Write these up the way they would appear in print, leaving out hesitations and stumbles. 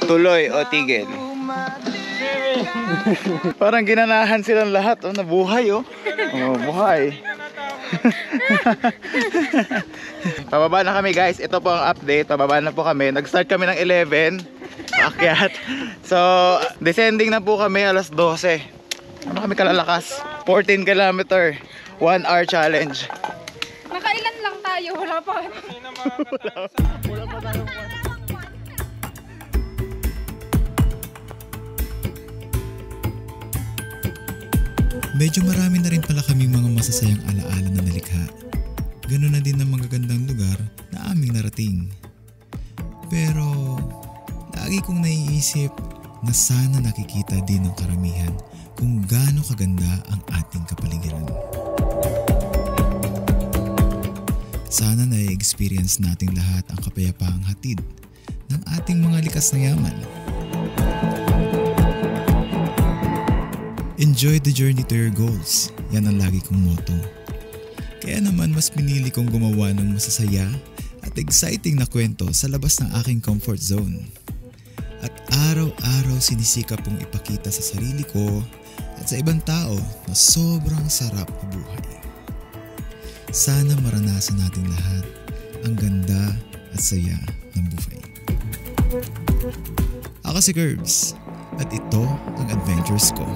Tuloy o tigil. Parang ginanahan silang lahat. Oh, nabuhay oh. Oh, buhay. Pababa na kami guys. Ito po ang update. Pababa na po kami. Nag-start kami ng 11. Akyat. So, descending na po kami alas 12. Ano kami kalalakas? 14 kilometer. 1 hour challenge. Nakailan lang tayo. Wala pa. Wala pa tayo. Medyo marami na rin pala kaming mga masasayang alaala na nalikha. Ganoon na din ang magagandang lugar na aming narating. Pero lagi kong naiisip na sana nakikita din ng karamihan kung gaano kaganda ang ating kapaligiran. Sana na-experience nating lahat ang kapayapaang hatid ng ating mga likas na yaman. Enjoy the journey to your goals. Yan ang lagi kong motto. Kaya naman mas pinili kong gumawa ng masasaya at exciting na kwento sa labas ng aking comfort zone. At araw-araw sinisikap kong ipakita sa sarili ko at sa ibang tao na sobrang sarap mabuhay. Sana maranasan natin lahat ang ganda at saya ng buhay. Ako si Curbs at ito ang adventures ko.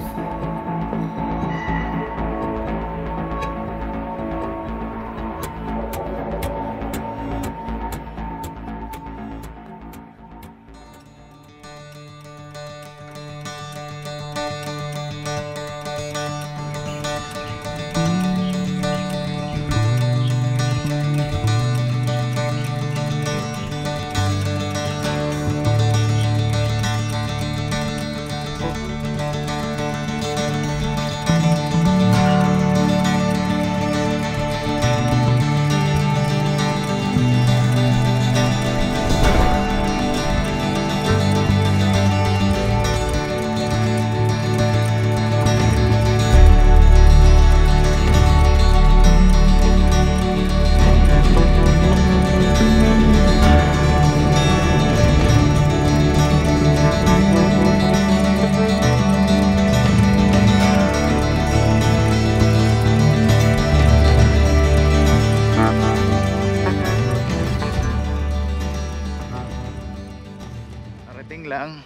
Lang.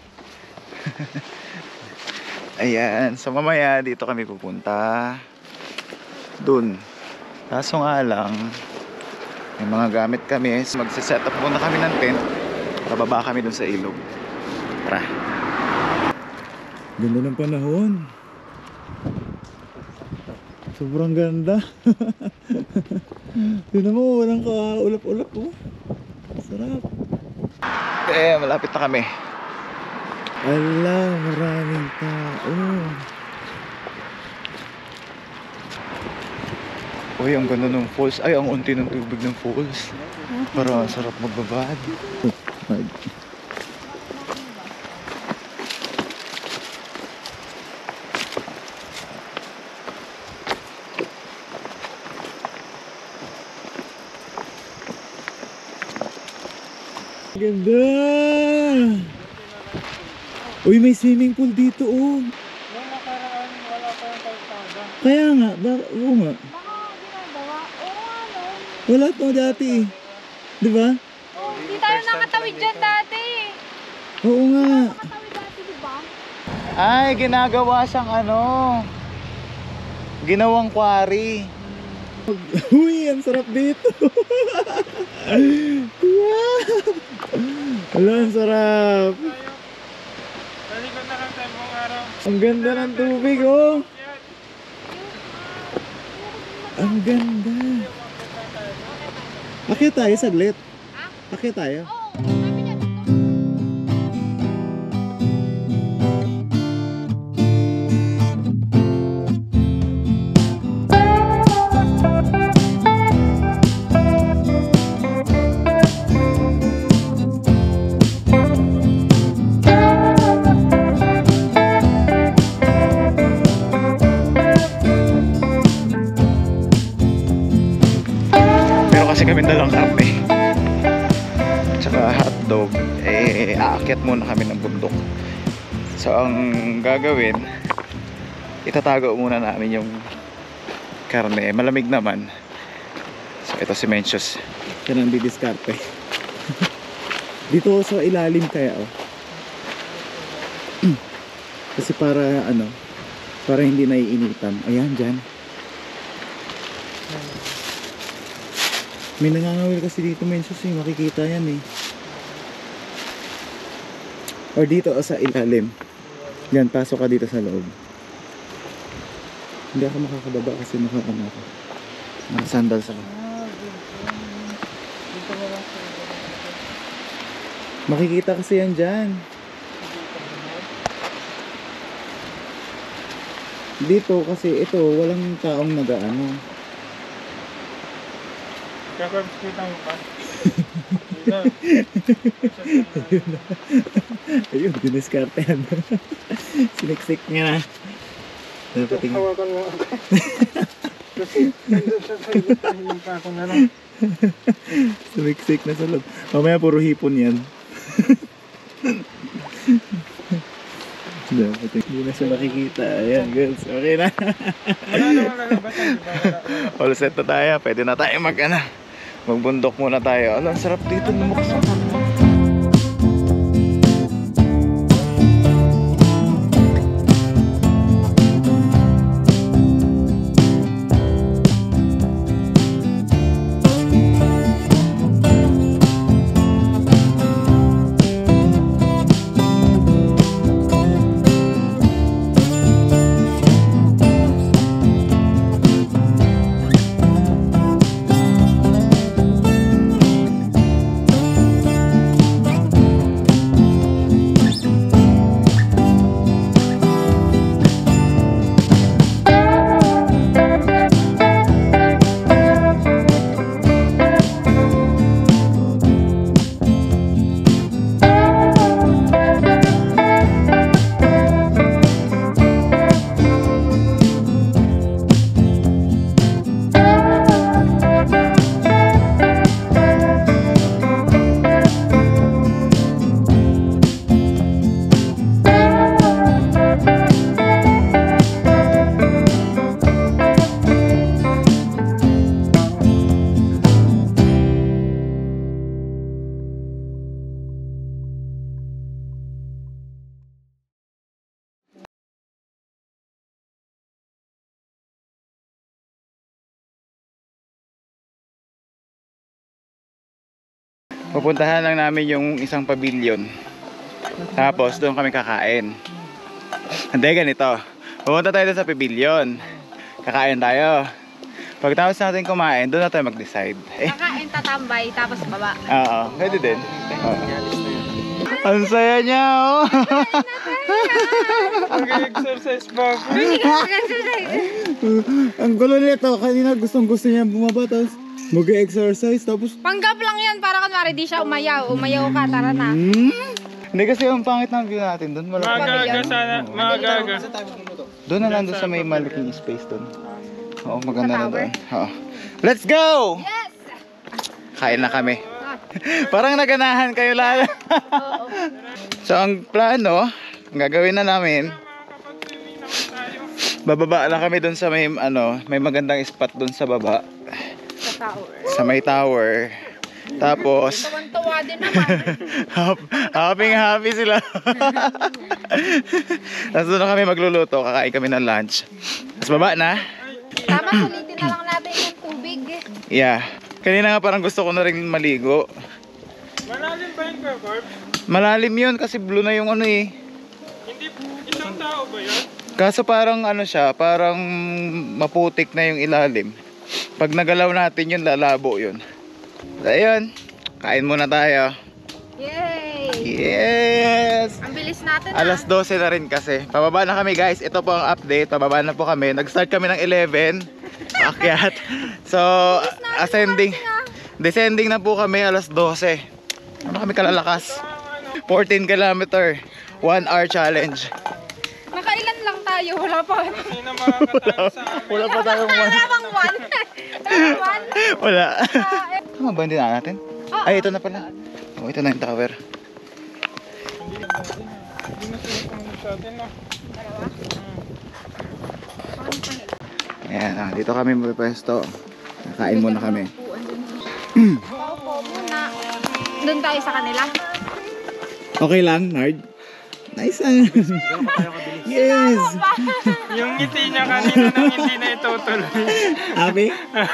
Ayan, so mamaya dito kami pupunta dun. Kaso nga lang may mga gamit kami, so magsiset up muna kami ng tent. Bababa kami dun sa ilog. Tara. Ganda ng panahon. Sobrang ganda. Tignan mo, walang kaulap-ulap oh. Sarap. Eh, malapit na kami. Ala, maraming tao. Uy, ang ganda ng falls. Ay, ang unti ng tubig ng falls. Parang sarap magbabad. Ganda! Uy, may swimming pool dito oh. Nung nakaraan, wala pa yung kalsada. Kaya nga, oo nga. Baka ginagawa. Oo nga no. Wala to dati eh. Diba? Hindi tayo nakatawid dyan dati. Oo nga. Nakatawid dati, diba? Ay, ginagawa siyang ano. Ginawang quarry. Uy, ang sarap dito. Wow! Wala, ang sarap. Nalikod na lang tayo buong araw. Ang ganda ng tubig oh. Ang ganda. Akyat tayo saglit. Akyat tayo. Kasi kami dalang kape tsaka hotdog, eh aakyat muna kami ng bundok. So ang gagawin, itatago muna namin yung karne. Malamig naman. So ito si Mencius. Yan ang didiskarte. Dito sa ilalim kaya oh. Kasi para ano, para hindi naiinitan. Ayan, dyan. May nangangawil kasi dito, Mencius, eh. Makikita yan eh. Or dito sa ilalim. Yan, pasok ka dito sa loob. Hindi ako makakababa kasi nakakano ako. Nakasandals ako. Makikita kasi yan dyan. Dito kasi ito, walang taong nag-ano. Kakabs kita mo pa. Ayun, diniskartehan. Siniksik niya na. Dapat Hawakan mo ako. Kasi nandun siya sa iyo, tahimik pa ako na lang. Siniksik na sa loob. Mamaya puro hipon yan. Dapat hindi na siya makikita. Ayan, girls. Okay na. Wala naman lalabasan, di ba? Wala. All set na tayo. Pwede na tayo magbundok muna tayo. Ang sarap dito lumukos. Pupuntahan lang namin yung isang pavilion. Tapos doon kami kakain. Hindi, ganito. Pupunta tayo sa pavilion. Kakain tayo. Pagtapos natin kumain, doon na tayo mag-decide. Kakain, tatambay, tapos baba. Oo, pwede din. Ang saya niya, oh. Mag-exercise ba ako? Ang gulo nito. Kanina gusto niya bumaba. Tapos mag-exercise. Tapos Panggap lang yan, para kunwari di siya umayaw. Umayaw ka, tara na. Hindi kasi ang pangit ng view natin doon. Magaga sana, magaga. Doon na lang doon sa may malaking space doon. Oo, maganda na doon. Oo. Let's go! Yes! Kain na kami. Parang naganahan kayo lahat. So ang plano, ang gagawin na namin, bababa lang kami doon sa may may magandang spot doon sa baba. Sa tower. Sa may tower. Tapos Tuwan-tuwa din naman. happy sila. Tapos doon na kami magluluto, kakain kami ng lunch. Tapos baba na. Tama, sulitin na lang natin yung tubig. Yeah. Kanina nga parang gusto ko na rin maligo. Malalim ba yung Kakabs? Malalim yun kasi blue na yung Hindi, isang tao ba yun? Kaso parang siya, parang maputik na yung ilalim. Pag nagalaw natin yun, lalabo yun. So, ayun, kain muna tayo. Yay! Yes! Ang bilis natin Alas 12 na rin kasi. Pababa na kami guys, ito po ang update. Pababa na po kami. Nag-start kami ng 11. Akyat. So, descending na po kami alas 12. Ano kami kalalakas? 14 kilometer, 1 hour challenge. Nakailan lang tayo, wala pa. Hindi na makakatalo sa amin. Wala pa tayong Wala bang one? One? Wala. Tama ba hindi na natin? Oo. Ay, ito na pala. Oh, ito na yung tower. Hindi na sila pumunta sa atin, no? Dalawa? Paano pa nila? Ayan, dito kami magpwesto. Nakain muna kami. Paupo muna. Doon tayo sa kanila. Okay lang, Nard? Nice Yes! Yung ngiti niya kanina nang hindi na itutuloy. Abi?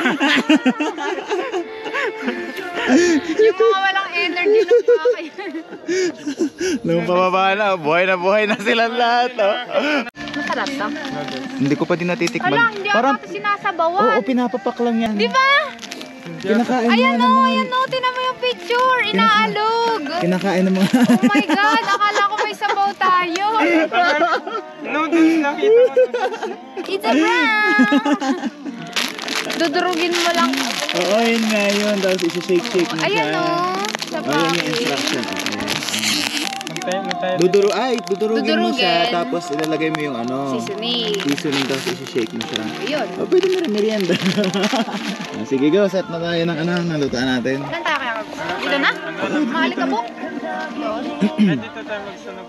Yung mga walang energy ng mga kayo. Nung pababa na buhay na silang lahat. Oh. Masarap to. Hindi ko pa din natitikman. Wala, hindi ako ito sinasabawan. Oo, pinapapak lang yan. Di ba? Kinakain Ayan ng mga... ayan o. Tinan mo yung picture. Inaalog. Kinakain ng mga... Oh my God. Akala ko may sabaw tayo. Noodles nakita mo. It's a prank. Dudurugin mo lang. Oo, yun nga yun. Tapos isi-shake-shake mo siya. Ayan o. Sa Oh, yun yung package. instruction. Nantay. Dudurugin mo siya. Dudurugin. Tapos ilalagay mo yung ano... Seasoning. Tapos isi-shake mo siya. Ayun. Oh, pwede na rin merienda. Sige, go. Set na tayo ng nalutaan natin. Saan tayo kaya? Dito na? Mahalik ka po? Dito tayo magsunod.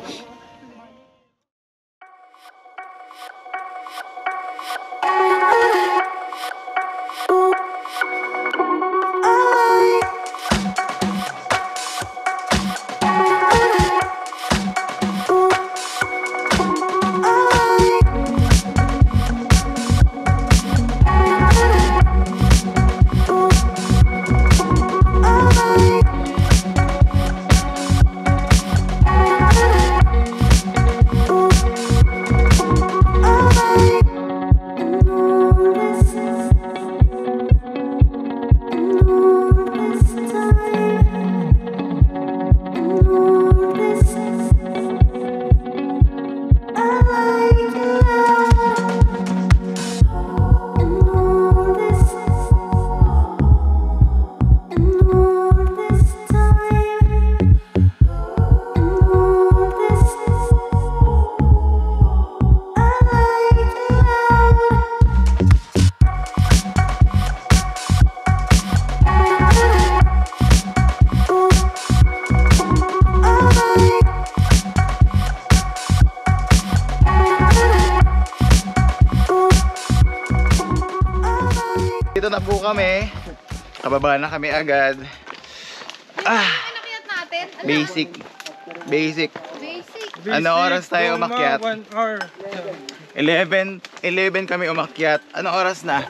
Dito na po kami. Kababa na kami agad. Nakiyat natin. Basic. Basic. Ano oras tayo umakyat? 1 hour. 11 kami umakyat. Anong oras na?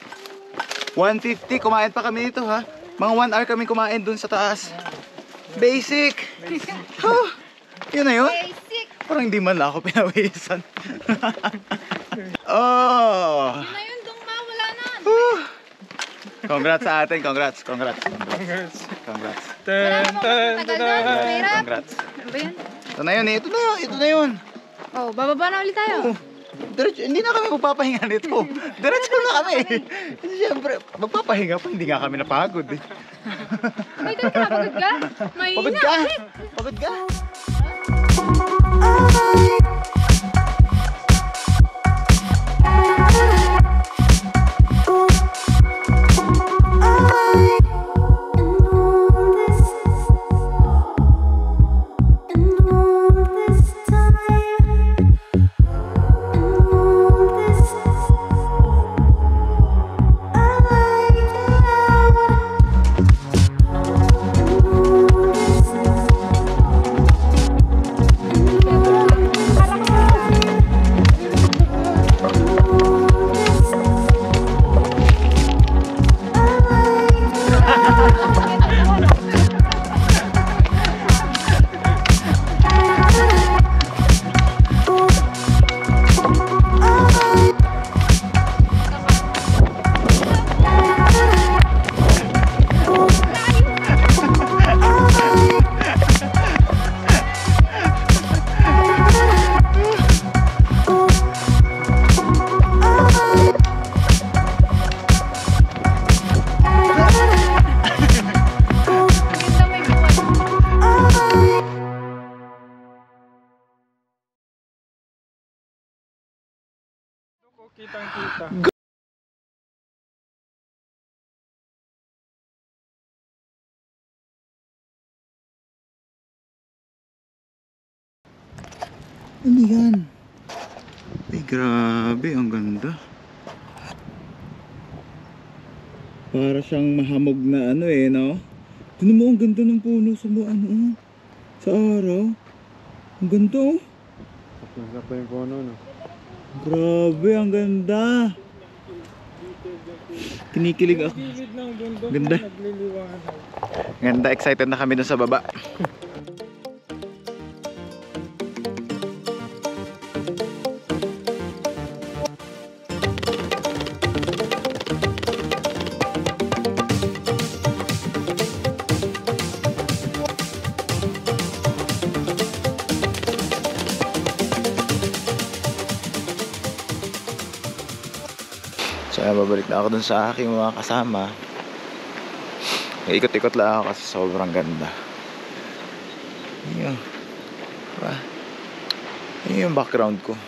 1:50. Kumain pa kami dito ha. Mga 1 hour kami kumain dun sa taas. Basic. Huh, yun na yun? Basic. Parang hindi man lang ako pinawisan. Oh. Yun na yun, dong ma. Wala na. Congrats sa atin. Congrats. Wala Tan, ka pa tan, matagal doon. tan. Mahirap. Congrats. Ano ba yun? Ito na yun. Ito na yun. Oh, bababa na ulit tayo. Diretso, hindi na kami magpapahinga nito. Diretso na kami. Kasi syempre, magpapahinga pa, hindi nga kami napagod eh. Ay, doon ka. Pagod ka? Mahina. Pagod ka? Pagod ka? Kitang-kita. Ano yan? Ay, grabe, ang ganda. Para siyang mahamog na ano eh, no? Tignan mo, ang ganda ng puno sa ano, sa araw. Ang ganda, oh. Nasa pa yung puno, no? Grabe, ang ganda. Kinikilig ako. Gilid ng bundok Ganda. na nagliliwanag. Ganda, excited na kami dun sa baba. So babalik na ako dun sa aking mga kasama. Ikot-ikot lang ako kasi sobrang ganda. Yun. Diba? Yun yung background ko.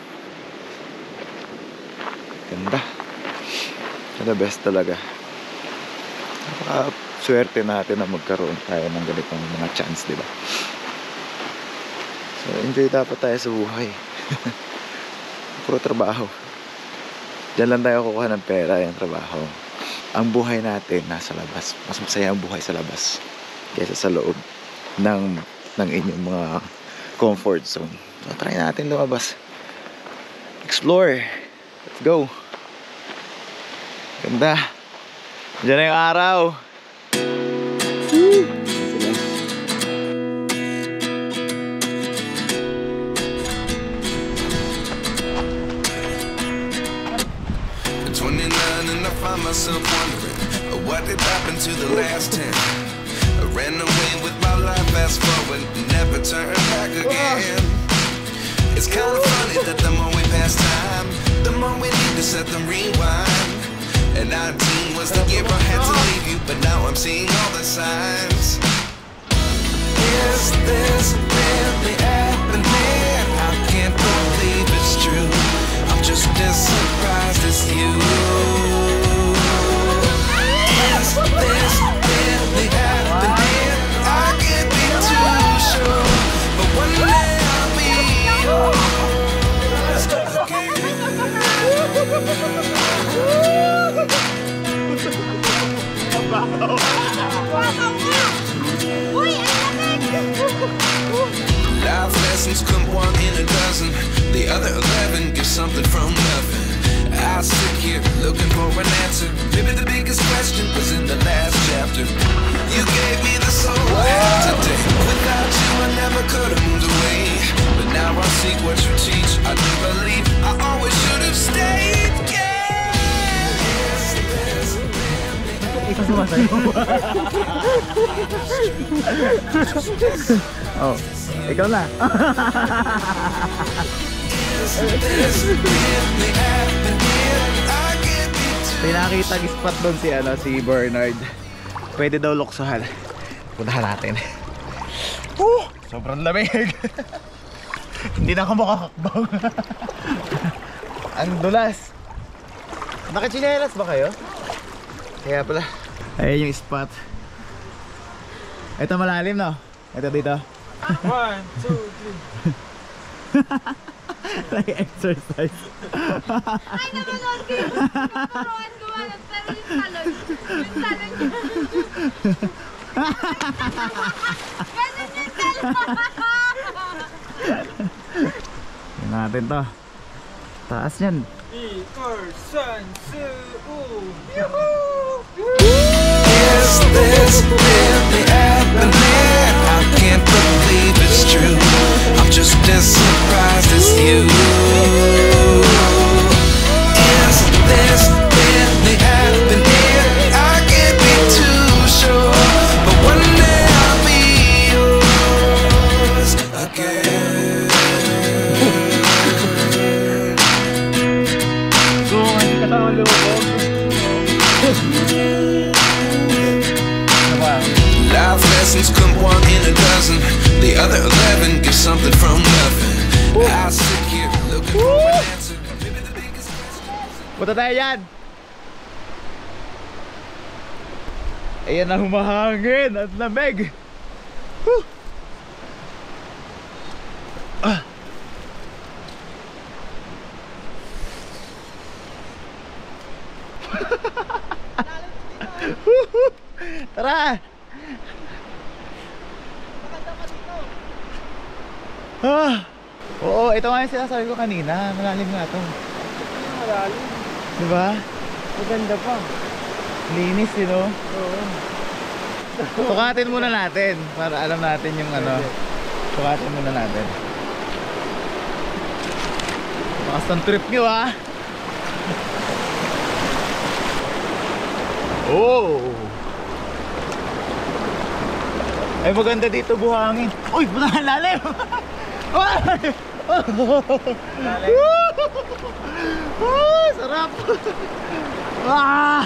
Ganda. The best talaga. Napaka-swerte natin na magkaroon tayo ng ganitong mga chance, diba? So enjoy dapat tayo sa buhay. Puro trabaho. Diyan lang tayo kukuha ng pera, yung trabaho. Ang buhay natin nasa labas. Mas masaya ang buhay sa labas kaysa sa loob ng inyong mga comfort zone. So try natin lumabas. Explore. Let's go. Ganda. Diyan na yung araw. Woo! 29 and I find myself wondering what did happen to the last 10. I ran away with my life, fast forward, never turn back again. It's kind of funny that the more we pass time, the more we need to set them rewind. And 19 was the year I had to leave you, but now I'm seeing all the signs. Is this really happening? I can't believe it's true. I'm just as surprised as you. Is this really happening? I can't be too sure, but one day I'll be yours Life lessons come one in a dozen. The other 11 give something from nothing. I sit here looking for an answer. Maybe the biggest question was in the last chapter. You gave me the soul I have today. Without you I never could have moved away. But now I see what you teach. I do believe I always should have stayed. Oh, ikaw na. Pinakita spot doon si Bernard. Pwede daw luksuhan. Puntahan natin. Sobrang lamig. Hindi na ako makakakbang. Ang dulas. Nakachinelas ba kayo? Kaya pala. Ayan yung spot. Ito malalim, no? Ito dito. 1, 2, 3. Like exercise. Ay, napanood ko yung turuan gawa ng pero yung talon. Yung talon niya. Ganun yung talon. Tingnan natin to. Taas yan. Is this really happening? I can't believe it's true. I'm just as surprised as you. Is this really happening? I can't be too sure, but one day I'll be yours again. Life lessons come one in a dozen. The other 11 give something from nothing. I sit here looking for an answer. Maybe the biggest question. Punta tayo yan. Ayan na humahangin at lamig. Whew. Tara! Ah! Oo, ito nga yung sinasabi ko kanina. Malalim nga ito. Malalim. Diba? Maganda pa. Linis, you know? Oo. Sukatin muna natin para alam natin yung ano. Sukatin muna natin. Bakas ng trip nyo ah. Oh! Ay maganda dito buhangin. Uy! Buta lalim! Ay! Lalim! Sarap! Ah!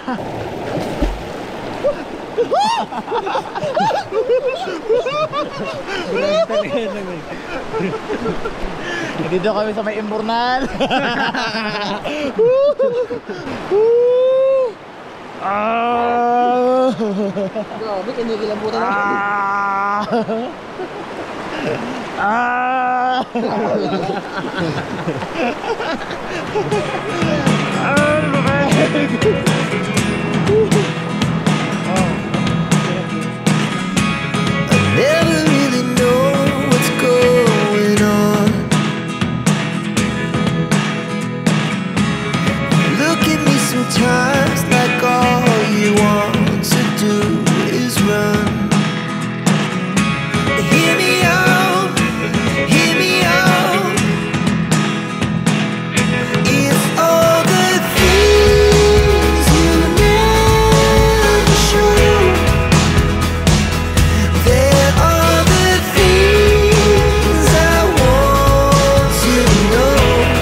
Dito kami sa may Imburnal. Grabe, kinikilambutan ako. Never really know what's going on. Look at me sometimes like all you want to do is run. Hear me out, hear me out. It's all the things you never show. There are the things I want to know.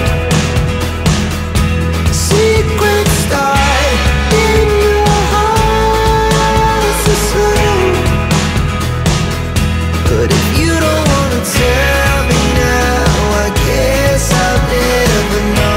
Secrets start in your heart so slow. But if you don't wanna tell me now, I guess I'll never know.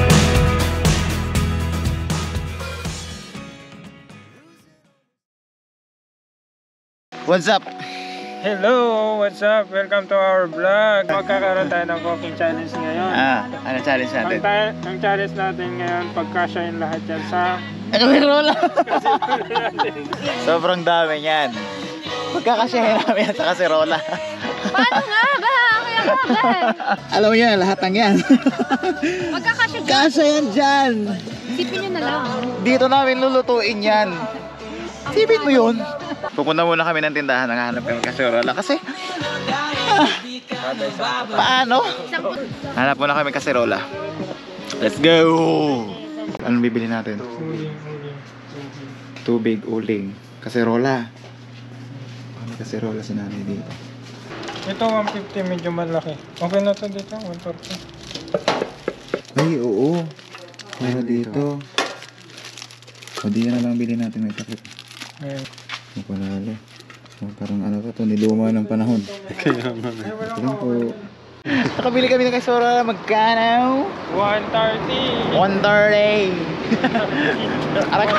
What's up? Hello, what's up? Welcome to our vlog. Magkakaroon tayo ng cooking challenge ngayon. Ano challenge natin? Ang challenge natin ngayon, pagkasyahin lahat yan sa... Ano may rola? Sobrang dami yan. Magkakasyahin namin yan sa kaserola. Paano nga ba? Kaya nga ba? Alam mo yan, lahat ng yan. Magkakasya dyan. Kasya yan dyan. Sipin nyo na lang. Dito namin lulutuin yan. Sipin mo yun. Pupunta muna kami ng tindahan, nanghahanap kami kaserola kasi paano? Hanap muna kami kaserola. Let's go! Anong bibili natin? Tubig, uling, kaserola. May kaserola si nanay dito. Ito 150, medyo malaki. Okay na to dito, 140. Ay, oo. Para dito. O di na lang bilhin natin, may takip. Ayun. Mapanalo. So, parang ano to, niluma ng panahon. Kaya naman. Ito lang po. Nakabili kami ng kaserola, magkano? 130. 130. Arak.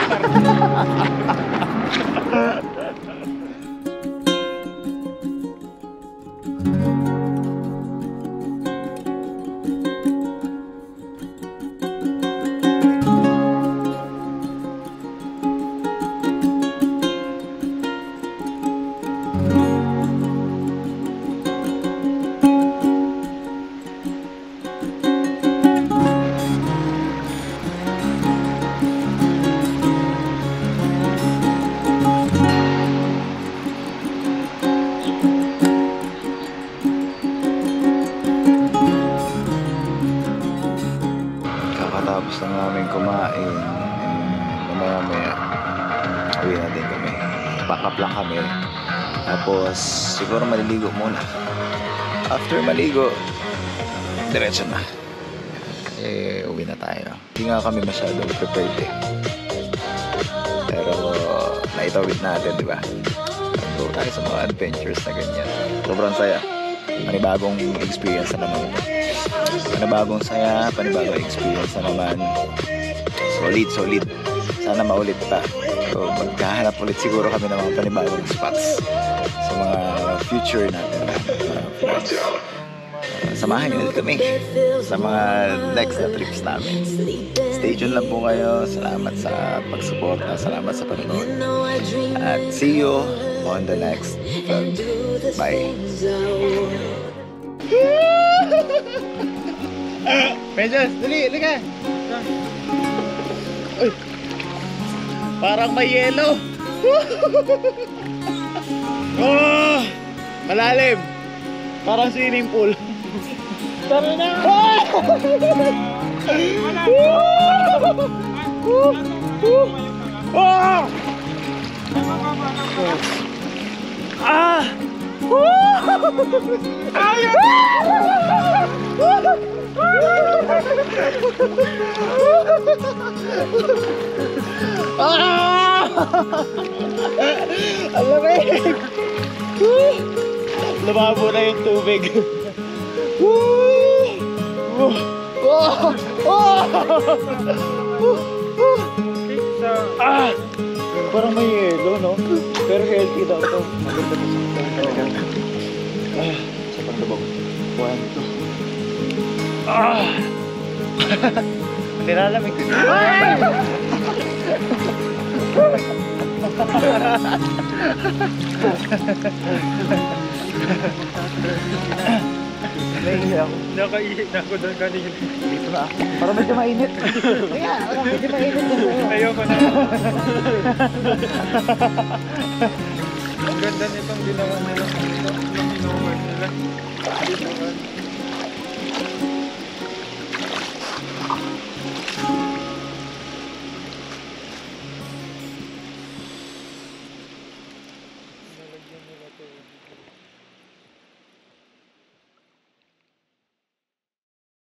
Kakatapos lang namin kumain. Mamaya-maya uwi na din kami. Pack up lang kami. Tapos siguro maliligo muna. After maligo, diretso na. Uwi na tayo. Hindi nga kami masyadong prepared eh. Pero naitawid natin, di ba? Go tayo sa mga adventures na ganyan. Sobrang saya. Panibagong experience na naman ito. Panibagong saya, panibagong experience na naman. Solid. Sana maulit pa. So magkahanap ulit siguro kami ng mga panibagong spots sa mga future natin na vlogs. Samahan samahan nyo ulit kami sa mga next na trips namin. Stay tuned lang po kayo. Salamat sa pagsuporta. Salamat sa panonood. At see you on the next vlog. Bye. Princess, dali, ka. Uy, parang may yelo. Oh, malalim. Parang swimming pool. Tara na. Ah! Alamig! Lumabo na yung tubig. Parang may yelo, no? Pero healthy daw ito. Maganda to sa sa pagdabog. 1, 2. Nilalamig. Naiinit ako. Nakaihi na ako doon kanina. Dito na ako. Parang medyo mainit. Kaya, parang medyo mainit. Ayoko na. Ang ganda nitong ginawa nila. Ang ginawa nila.